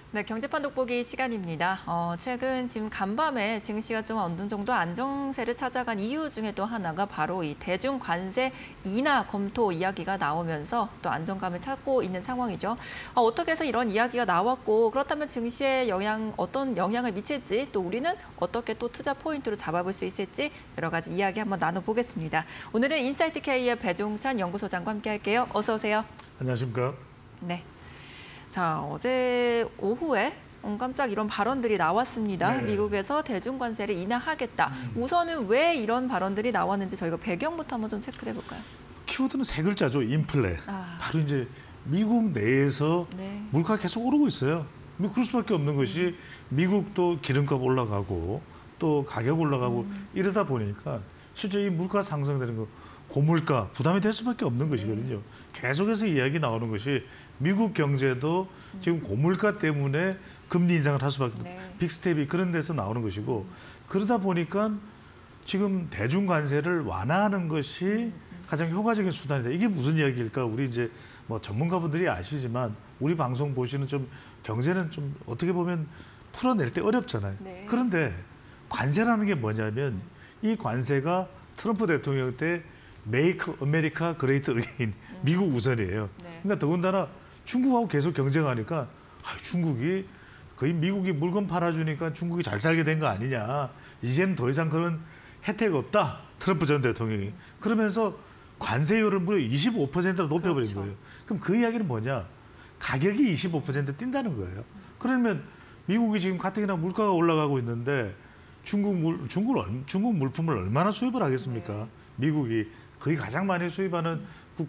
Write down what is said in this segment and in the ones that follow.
네, 경제판 돋보기 시간입니다. 최근 지금 간밤에 증시가 좀 어느 정도 안정세를 찾아간 이유 중에 또 하나가 바로 이 대중 관세 인하 검토 이야기가 나오면서 또 안정감을 찾고 있는 상황이죠. 어떻게 해서 이런 이야기가 나왔고 그렇다면 증시에 어떤 영향을 미칠지 또 우리는 어떻게 또 투자 포인트로 잡아볼 수 있을지 여러 가지 이야기 한번 나눠보겠습니다. 오늘은 인사이트 K의 배종찬 연구소장과 함께할게요. 어서 오세요. 안녕하십니까? 네. 자, 어제 오후에 깜짝 이런 발언들이 나왔습니다. 네. 미국에서 대중관세를 인하하겠다. 우선은 왜 이런 발언들이 나왔는지 저희가 배경부터 한번 좀 체크를 해볼까요? 키워드는 세 글자죠. 인플레. 바로 이제 미국 내에서 네. 물가가 계속 오르고 있어요. 그럴 수밖에 없는 것이 미국도 기름값 올라가고 또 가격 올라가고 이러다 보니까 실제 이 물가 상승되는 거 고물가 부담이 될 수밖에 없는 것이거든요. 계속해서 이야기 나오는 것이 미국 경제도 지금 고물가 때문에 금리 인상을 할 수밖에 없는 빅스텝이 그런 데서 나오는 것이고 그러다 보니까 지금 대중 관세를 완화하는 것이 가장 효과적인 수단이다. 이게 무슨 이야기일까? 우리 이제 뭐 전문가분들이 아시지만 우리 방송 보시는 좀 경제는 좀 어떻게 보면 풀어낼 때 어렵잖아요. 네. 그런데 관세라는 게 뭐냐면 이 관세가 트럼프 대통령 때 메이크 아메리카 그레이트 어게인 미국 우선이에요. 그러니까 더군다나 중국하고 계속 경쟁하니까 중국이 거의 미국이 물건 팔아주니까 중국이 잘 살게 된 거 아니냐. 이제는 더 이상 그런 혜택 없다. 트럼프 전 대통령이. 그러면서 관세율을 무려 25%로 높여버린 거예요. 그럼 그 이야기는 뭐냐. 가격이 25% 뛴다는 거예요. 그러면 미국이 지금 가뜩이나 물가가 올라가고 있는데 중국 물품을 얼마나 수입을 하겠습니까? 미국이 거의 가장 많이 수입하는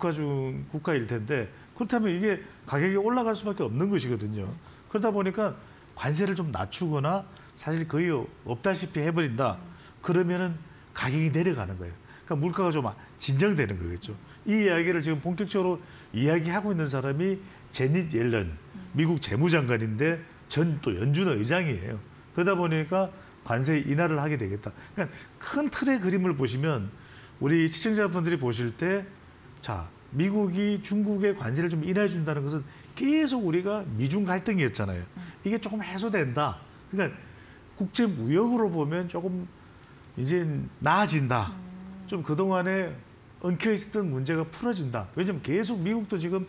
국가일 텐데 그렇다면 이게 가격이 올라갈 수밖에 없는 것이거든요. 그러다 보니까 관세를 좀 낮추거나 사실 거의 없다시피 해버린다. 그러면은 가격이 내려가는 거예요. 그러니까 물가가 좀 진정되는 거겠죠. 이 이야기를 지금 본격적으로 이야기하고 있는 사람이 제닛 옐런 미국 재무장관인데 전 또 연준 의장이에요. 그러다 보니까 관세 인하를 하게 되겠다. 그러니까 큰 틀의 그림을 보시면 우리 시청자분들이 보실 때 자, 미국이 중국의 관세를 좀 인하해 준다는 것은 계속 우리가 미중 갈등이었잖아요. 이게 조금 해소된다. 그러니까 국제 무역으로 보면 조금 이제 나아진다. 좀 그동안에 엉켜 있었던 문제가 풀어진다. 왜냐하면 계속 미국도 지금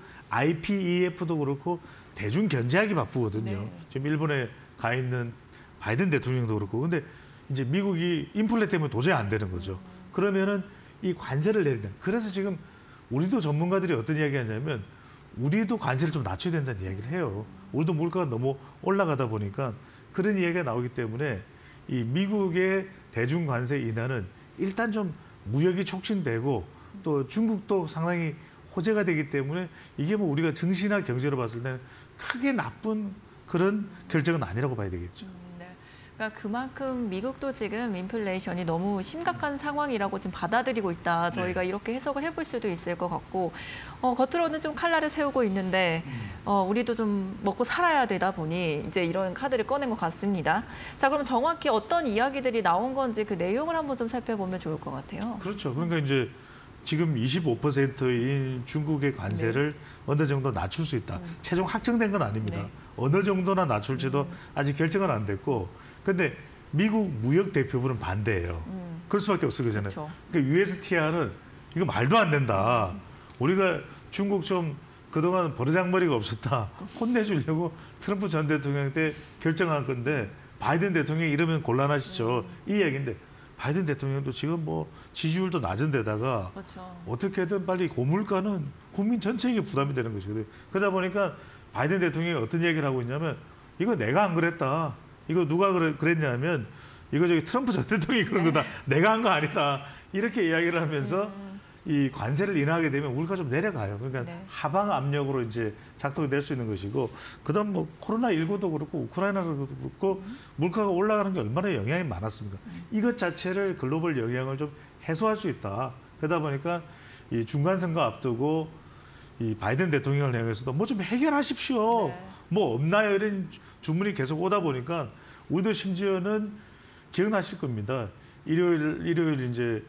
IPEF도 그렇고 대중 견제하기 바쁘거든요. 지금 일본에 가 있는 바이든 대통령도 그렇고. 근데 이제 미국이 인플레 때문에 도저히 안 되는 거죠. 그러면은 이 관세를 내린다. 그래서 지금 우리도 전문가들이 어떤 이야기 하냐면 우리도 관세를 좀 낮춰야 된다는 이야기를 해요. 우리도 물가가 너무 올라가다 보니까 그런 이야기가 나오기 때문에 이 미국의 대중 관세 인하는 일단 좀 무역이 촉진되고 또 중국도 상당히 호재가 되기 때문에 이게 뭐 우리가 증시나 경제로 봤을 때는 크게 나쁜 그런 결정은 아니라고 봐야 되겠죠. 그러니까 그만큼 미국도 지금 인플레이션이 너무 심각한 상황이라고 지금 받아들이고 있다. 저희가 이렇게 해석을 해볼 수도 있을 것 같고 겉으로는 좀 칼날을 세우고 있는데 우리도 좀 먹고 살아야 되다 보니 이제 이런 카드를 꺼낸 것 같습니다. 자, 그럼 정확히 어떤 이야기들이 나온 건지 그 내용을 한번 좀 살펴보면 좋을 것 같아요. 그렇죠. 그러니까 이제 지금 25%인 중국의 관세를 어느 정도 낮출 수 있다. 최종 확정된 건 아닙니다. 어느 정도나 낮출지도 아직 결정은 안 됐고 근데 미국 무역 대표부는 반대예요. 그럴 수밖에 없을 거잖아요. 그렇죠. 그러니까 USTR은 이거 말도 안 된다. 우리가 중국 좀 그동안 버르장머리가 없었다. 혼내주려고 트럼프 전 대통령 때 결정한 건데 바이든 대통령이 이러면 곤란하시죠. 이 이야기인데 바이든 대통령도 지금 뭐 지지율도 낮은 데다가 어떻게든 빨리 고물가는 국민 전체에게 부담이 되는 것이거든요. 그러다 보니까 바이든 대통령이 어떤 얘기를 하고 있냐면 이거 내가 안 그랬다. 이거 누가 그랬냐면 이거 저기 트럼프 전 대통령이 그런 거다. 내가 한 거 아니다. 이렇게 이야기를 하면서 이 관세를 인하하게 되면 물가가 좀 내려가요. 그러니까 하방 압력으로 이제 작동이 될 수 있는 것이고 그다음 뭐 코로나19도 그렇고 우크라이나도 그렇고 물가가 올라가는 게 얼마나 영향이 많았습니까? 이것 자체를 글로벌 영향을 좀 해소할 수 있다. 그러다 보니까 이 중간 선거 앞두고 이 바이든 대통령을 향해서도 뭐 좀 해결하십시오. 뭐 없나요? 이런 주문이 계속 오다 보니까 우리도 심지어는 기억나실 겁니다. 일요일 이제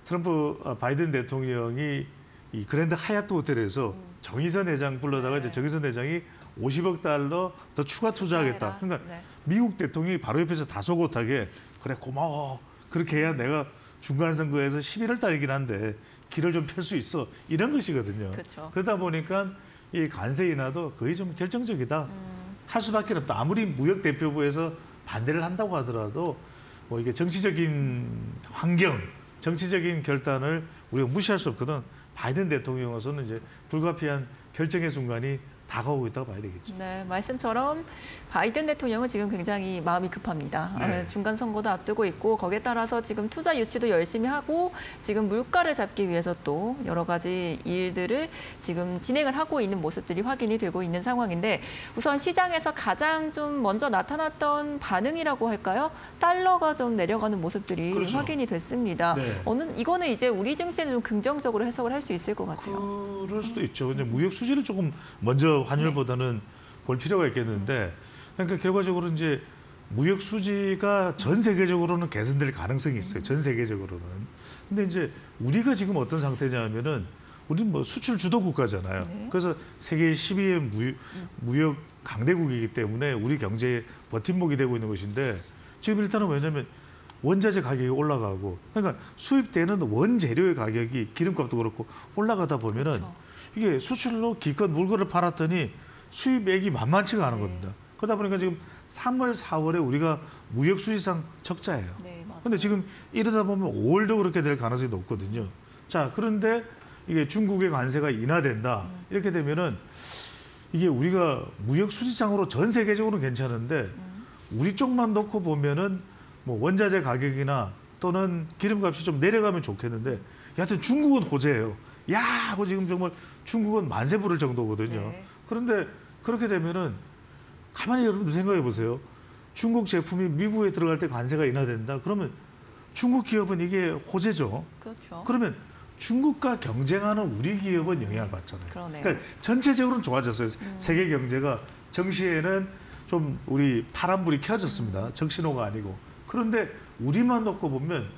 바이든 대통령이 이 그랜드 하얏트 호텔에서 정의선 회장 불러다가 이제 정의선 회장이 50억 달러 더 추가 투자하겠다. 그러니까 네. 미국 대통령이 바로 옆에서 다소곳하게 그래 고마워. 그렇게 해야 내가 중간 선거에서 11월 달이긴 한데 길을 좀 펼 수 있어. 이런 것이거든요. 그렇죠. 그러다 보니까 이 관세 인하도 거의 좀 결정적이다. 할 수밖에 없다. 아무리 무역 대표부에서 반대를 한다고 하더라도 뭐 이게 정치적인 환경, 정치적인 결단을 우리가 무시할 수 없거든. 바이든 대통령으로서는 이제 불가피한 결정의 순간이 다가오고 있다고 봐야 되겠죠. 네, 말씀처럼 바이든 대통령은 지금 굉장히 마음이 급합니다. 네. 중간 선거도 앞두고 있고 거기에 따라서 지금 투자 유치도 열심히 하고 지금 물가를 잡기 위해서 또 여러 가지 일들을 지금 진행을 하고 있는 모습들이 확인이 되고 있는 상황인데 우선 시장에서 가장 좀 먼저 나타났던 반응이라고 할까요? 달러가 좀 내려가는 모습들이 그렇죠. 확인이 됐습니다. 네. 이거는 이제 우리 증시는 좀 긍정적으로 해석을 할 수 있을 것 같아요. 그럴 수도 있죠. 이제 무역 수지를 조금 먼저 환율보다는 볼 필요가 있겠는데, 그러니까 결과적으로 이제 무역 수지가 전 세계적으로는 개선될 가능성이 있어요. 전 세계적으로는. 근데 이제 우리가 지금 어떤 상태냐면은 우리는 뭐 수출 주도 국가잖아요. 네. 그래서 세계 10위의 무역 강대국이기 때문에 우리 경제의 버팀목이 되고 있는 것인데 지금 일단은 왜냐하면 원자재 가격이 올라가고 그러니까 수입되는 원재료의 가격이 기름값도 그렇고 올라가다 보면은 그렇죠. 이게 수출로 기껏 물건을 팔았더니 수입액이 만만치가 않은 네. 겁니다. 그러다 보니까 지금 3월, 4월에 우리가 무역 수지상 적자예요. 네, 맞아요. 근데 지금 이러다 보면 5월도 그렇게 될 가능성이 높거든요. 자, 그런데 이게 중국의 관세가 인하된다. 이렇게 되면은 이게 우리가 무역 수지상으로 전 세계적으로 괜찮은데 우리 쪽만 놓고 보면은 뭐 원자재 가격이나 또는 기름값이 좀 내려가면 좋겠는데 여하튼 중국은 호재예요. 야 하고 지금 정말 중국은 만세 부를 정도거든요. 네. 그런데 그렇게 되면은 가만히 여러분들 생각해 보세요. 중국 제품이 미국에 들어갈 때 관세가 인하된다. 그러면 중국 기업은 이게 호재죠. 그렇죠. 그러면 중국과 경쟁하는 우리 기업은 영향을 받잖아요. 그러네요. 그러니까 전체적으로는 좋아졌어요. 세계 경제가 정시에는 좀 우리 파란불이 켜졌습니다. 정신호가 아니고. 그런데 우리만 놓고 보면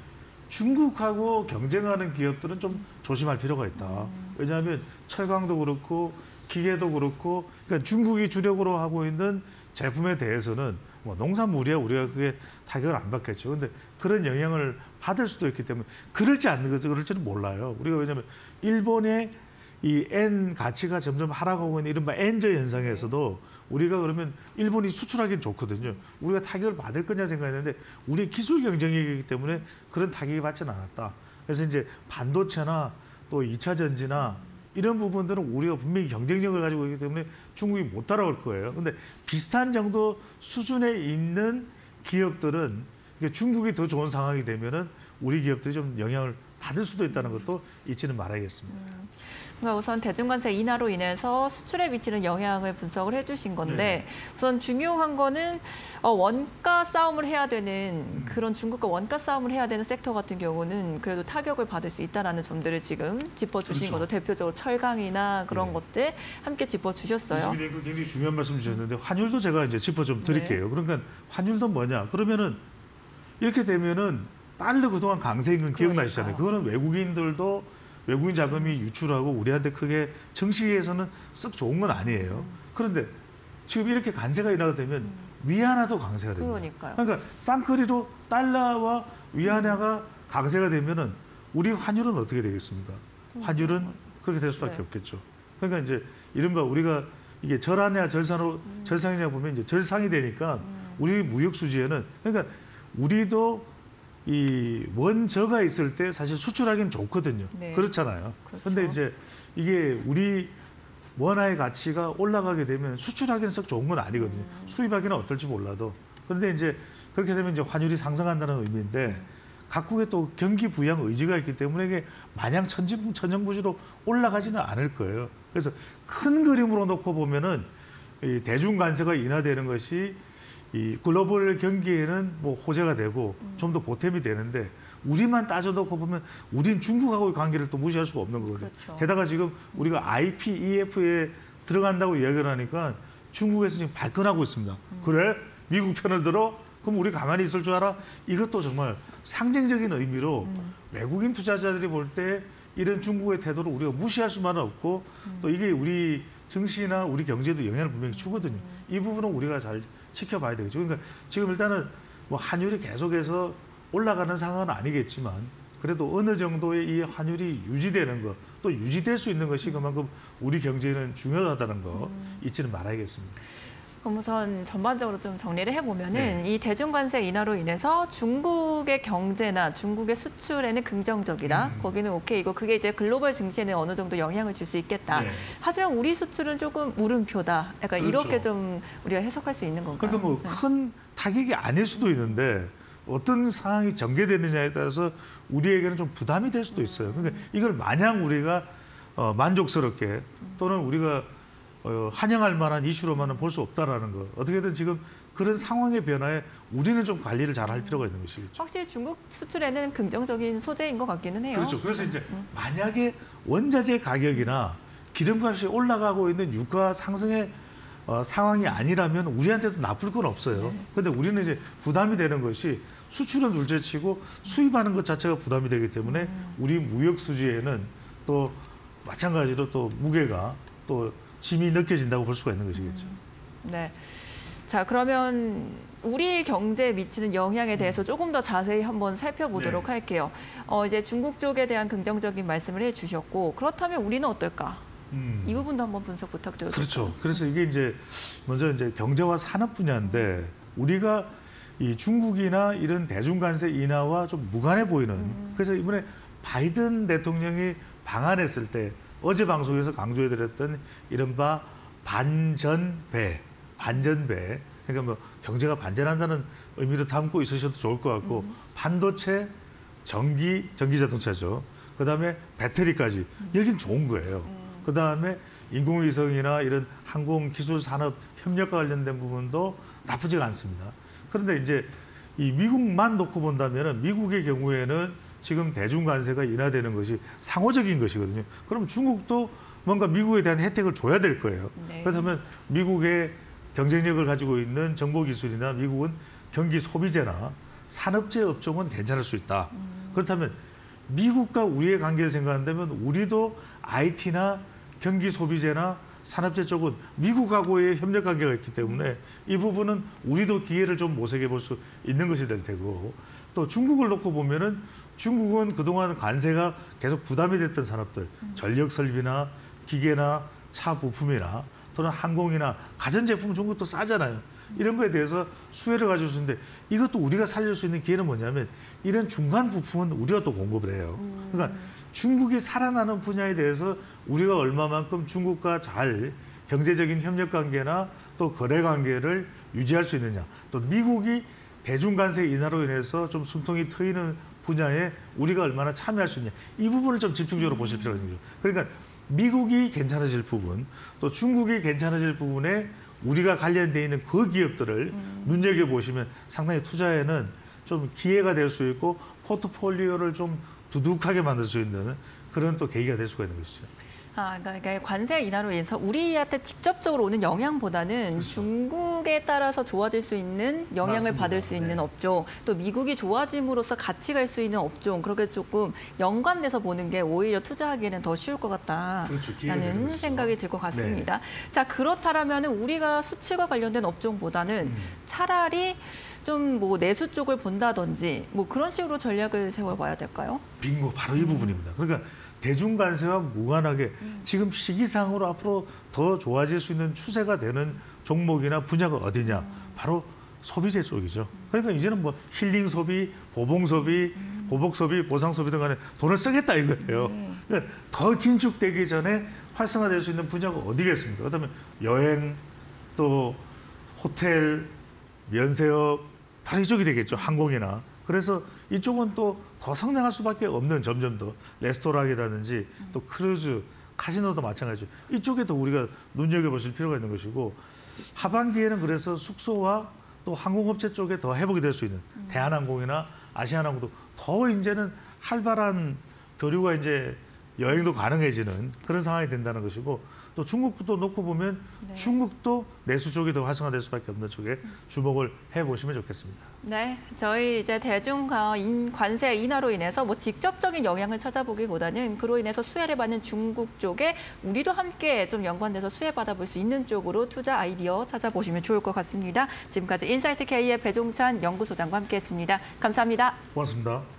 중국하고 경쟁하는 기업들은 좀 조심할 필요가 있다. 왜냐하면 철강도 그렇고 기계도 그렇고 그러니까 중국이 주력으로 하고 있는 제품에 대해서는 뭐 농산물이야 우리가 그게 타격을 안 받겠죠. 근데 그런 영향을 받을 수도 있기 때문에 그럴지 안 그럴지는 몰라요. 우리가 왜냐하면 일본의 이 엔 가치가 점점 하락하고 있는 이른바 엔저 현상에서도 우리가 그러면 일본이 수출하기는 좋거든요. 우리가 타격을 받을 거냐 생각했는데 우리 기술 경쟁이기 때문에 그런 타격이 받지는 않았다. 그래서 이제 반도체나 또 2차 전지나 이런 부분들은 우리가 분명히 경쟁력을 가지고 있기 때문에 중국이 못 따라올 거예요. 근데 비슷한 정도 수준에 있는 기업들은 중국이 더 좋은 상황이 되면은 우리 기업들이 좀 영향을 받을 수도 있다는 것도 잊지는 말아야겠습니다. 그러니까 우선 대중관세 인하로 인해서 수출에 미치는 영향을 분석을 해주신 건데 우선 중요한 거는 원가 싸움을 해야 되는 그런 중국과 원가 싸움을 해야 되는 섹터 같은 경우는 그래도 타격을 받을 수 있다라는 점들을 지금 짚어주신 그렇죠. 거죠. 대표적으로 철강이나 그런 것들 함께 짚어주셨어요. 그 굉장히 중요한 말씀 주셨는데 환율도 제가 이제 짚어 좀 드릴게요. 그러니까 환율도 뭐냐? 그러면은 이렇게 되면은 달러 그동안 강세인 건 기억나시잖아요. 그거는 외국인 자금이 유출하고 우리한테 크게 정시에서는 썩 좋은 건 아니에요. 그런데 지금 이렇게 관세가 인하가 되면 위안화도 강세가 됩니다. 그러니까요. 그러니까 쌍끌이로 달러와 위안화가 강세가 되면은 우리 환율은 어떻게 되겠습니까? 환율은 그렇게 될 수밖에 네. 없겠죠. 그러니까 이제 이른바 우리가 이게 절하냐 절상이냐 보면 이제 절상이 되니까 우리 무역 수지에는 그러니까 우리도 이 원저가 있을 때 사실 수출하기는 좋거든요. 네. 그렇잖아요. 그렇죠. 그런데 이제 이게 우리 원화의 가치가 올라가게 되면 수출하기는 썩 좋은 건 아니거든요. 수입하기는 어떨지 몰라도. 그런데 이제 그렇게 되면 이제 환율이 상승한다는 의미인데 각국의 또 경기 부양 의지가 있기 때문에 이게 마냥 천정부지로 올라가지는 않을 거예요. 그래서 큰 그림으로 놓고 보면은 이 대중 관세가 인하되는 것이 이 글로벌 경기에는 뭐 호재가 되고 좀 더 보탬이 되는데 우리만 따져놓고 보면 우린 중국하고의 관계를 또 무시할 수가 없는 거거든요. 그렇죠. 게다가 지금 우리가 IPEF에 들어간다고 이야기를 하니까 중국에서 지금 발끈하고 있습니다. 그래? 미국 편을 들어? 그럼 우리 가만히 있을 줄 알아? 이것도 정말 상징적인 의미로 외국인 투자자들이 볼 때 이런 중국의 태도를 우리가 무시할 수만은 없고 또 이게 우리 증시나 우리 경제도 영향을 분명히 주거든요. 이 부분은 우리가 잘 지켜봐야 되겠죠. 그러니까 지금 일단은 뭐 환율이 계속해서 올라가는 상황은 아니겠지만 그래도 어느 정도의 이 환율이 유지되는 것, 또 유지될 수 있는 것이 그만큼 우리 경제는 중요하다는 거 잊지는 말아야겠습니다. 그럼 우선 전반적으로 좀 정리를 해보면은 네. 이 대중관세 인하로 인해서 중국의 경제나 중국의 수출에는 긍정적이다. 거기는 오케이고 그게 이제 글로벌 증시에는 어느 정도 영향을 줄 수 있겠다. 네. 하지만 우리 수출은 조금 물음표다. 약간 그렇죠. 이렇게 좀 우리가 해석할 수 있는 건가요? 그러니까 뭐 큰 타격이 아닐 수도 있는데 어떤 상황이 전개되느냐에 따라서 우리에게는 좀 부담이 될 수도 있어요. 그러니까 이걸 마냥 우리가 만족스럽게 또는 우리가 환영할 만한 이슈로만은 볼 수 없다라는 거. 어떻게든 지금 그런 상황의 변화에 우리는 좀 관리를 잘 할 필요가 있는 것이겠죠. 확실히 중국 수출에는 긍정적인 소재인 것 같기는 해요. 그렇죠. 그래서 이제 만약에 원자재 가격이나 기름값이 올라가고 있는 유가 상승의 상황이 아니라면 우리한테도 나쁠 건 없어요. 그런데 우리는 이제 부담이 되는 것이 수출은 둘째치고 수입하는 것 자체가 부담이 되기 때문에 우리 무역 수지에는 또 마찬가지로 또 무게가 또 짐이 느껴진다고 볼 수가 있는 것이겠죠. 네. 자, 그러면 우리 경제에 미치는 영향에 대해서 조금 더 자세히 한번 살펴보도록 네. 할게요. 이제 중국 쪽에 대한 긍정적인 말씀을 해주셨고 그렇다면 우리는 어떨까? 이 부분도 한번 분석 부탁드려도 그렇죠. 될까요? 그래서 이게 이제 먼저 이제 경제와 산업 분야인데 우리가 이 중국이나 이런 대중관세 인하와 좀 무관해 보이는 그래서 이번에 바이든 대통령이 방한했을 때 어제 방송에서 강조해드렸던 이른바 반전배. 그러니까 뭐 경제가 반전한다는 의미로 담고 있으셔도 좋을 것 같고 반도체, 전기자동차죠. 그다음에 배터리까지 여긴 좋은 거예요. 그다음에 인공위성이나 이런 항공기술산업 협력과 관련된 부분도 나쁘지가 않습니다. 그런데 이제 이 미국만 놓고 본다면 미국의 경우에는 지금 대중관세가 인하되는 것이 상호적인 것이거든요. 그럼 중국도 뭔가 미국에 대한 혜택을 줘야 될 거예요. 네. 그렇다면 미국의 경쟁력을 가지고 있는 정보기술이나 미국은 경기 소비재나 산업재 업종은 괜찮을 수 있다. 그렇다면 미국과 우리의 관계를 생각한다면 우리도 IT나 경기 소비재나 산업재 쪽은 미국하고의 협력 관계가 있기 때문에 이 부분은 우리도 기회를 좀 모색해 볼 수 있는 것이 될 테고 또 중국을 놓고 보면은 중국은 그동안 관세가 계속 부담이 됐던 산업들 전력 설비나 기계나 차 부품이나 또는 항공이나 가전제품 중국도 싸잖아요. 이런 거에 대해서 수혜를 가질 수 있는데 이것도 우리가 살릴 수 있는 기회는 뭐냐면 이런 중간 부품은 우리가 또 공급을 해요. 그러니까 중국이 살아나는 분야에 대해서 우리가 얼마만큼 중국과 잘 경제적인 협력 관계나 또 거래 관계를 유지할 수 있느냐. 또 미국이 대중관세 인하로 인해서 좀 숨통이 트이는 분야에 우리가 얼마나 참여할 수 있냐. 이 부분을 좀 집중적으로 보실 필요가 있는 거죠. 그러니까 미국이 괜찮아질 부분, 또 중국이 괜찮아질 부분에 우리가 관련돼 있는 그 기업들을 눈여겨보시면 상당히 투자에는 좀 기회가 될 수 있고 포트폴리오를 좀 두둑하게 만들 수 있는 그런 또 계기가 될 수가 있는 것이죠. 그러니까 관세 인하로 인해서 우리한테 직접적으로 오는 영향보다는 그렇죠. 중국에 따라서 좋아질 수 있는 영향을 맞습니다. 받을 수 있는 네. 업종, 또 미국이 좋아짐으로써 같이 갈 수 있는 업종, 그렇게 조금 연관돼서 보는 게 오히려 투자하기에는 더 쉬울 것 그렇죠. 기회가 되는 같다라는 것이죠. 생각이 들 것 같습니다. 자, 그렇다면 우리가 수출과 관련된 업종보다는 차라리 좀 뭐 내수 쪽을 본다든지 뭐 그런 식으로 전략을 세워봐야 될까요? 빙고 바로 이 부분입니다. 그러니까 대중관세와 무관하게 지금 시기상으로 앞으로 더 좋아질 수 있는 추세가 되는 종목이나 분야가 어디냐? 바로 소비재 쪽이죠. 그러니까 이제는 뭐 힐링 소비, 보봉 소비, 보복 소비, 보상 소비 등 간에 돈을 쓰겠다 이거예요. 그러니까 더 긴축되기 전에 활성화될 수 있는 분야가 어디겠습니까? 그다음에 여행, 또 호텔, 면세업 바로 이쪽이 되겠죠. 항공이나. 그래서 이쪽은 또 더 성장할 수밖에 없는 점점 더 레스토랑이라든지 또 크루즈, 카지노도 마찬가지죠. 이쪽에 더 우리가 눈여겨보실 필요가 있는 것이고 하반기에는 그래서 숙소와 또 항공업체 쪽에 더 회복이 될 수 있는 대한항공이나 아시아나항공도 더 이제는 활발한 교류가 이제 여행도 가능해지는 그런 상황이 된다는 것이고 또 중국도 놓고 보면 네. 중국도 내수 쪽이 더 활성화될 수밖에 없는 쪽에 주목을 해보시면 좋겠습니다. 네, 저희 이제 대중 관세 인하로 인해서 뭐 직접적인 영향을 찾아보기보다는 그로 인해서 수혜를 받는 중국 쪽에 우리도 함께 좀 연관돼서 수혜 받아볼 수 있는 쪽으로 투자 아이디어 찾아보시면 좋을 것 같습니다. 지금까지 인사이트 K의 배종찬 연구소장과 함께했습니다. 감사합니다. 고맙습니다.